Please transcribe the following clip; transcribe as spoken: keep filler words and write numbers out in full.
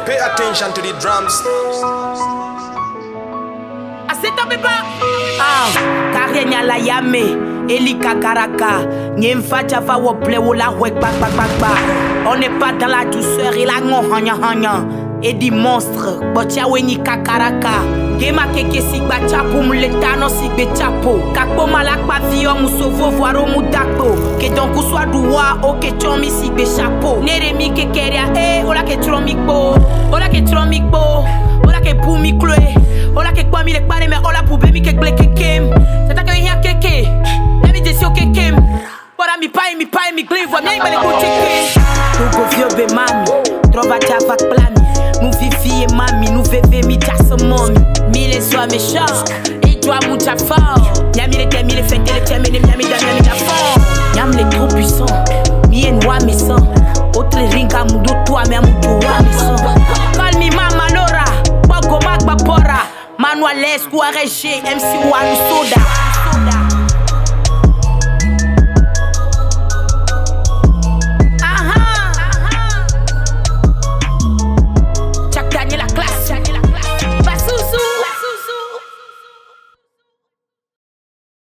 pay attention to the drums. Ah, Karenya la yame, Elika Karaka, Nyemfacha fa wople ou la wek bak bak bak bak. On n'est pas dans la douceur et la ngon hanya hanya. Et des monstres, botia weni kakaraka. Gema keke sigba chapo muletano sigbe chapo. Kakpo malak pa vio musovo voiro mudako. Que donc soit doua o que chomi sigbe chapeau. Neremi kekeria eh, ola ke tromikbo, ola ke tromikbo, ola ke pumi kloe. Ola ke kwa mi le pare me ola pou be mi ke gle kekem. Tata ke hiya keke, emi desio kekem. Bora mi pai mi pai mi gle vo mi bale ko keke. Tugo vio be mami, trova chava plani. Nous viviez mami, nous veve mi tassa mami. Mille sois méchant, et toi mucha fort. Yami les thèmes, les fêtes, les thèmes, les yami yami la fort. Yam les trop puissants, mi en moi me sang. Autre ringa mudo toi me amudo wa me sang. Calmi mama Laura, Bogo Magba Pora. Manuel S, Kouareche, M C One Soda.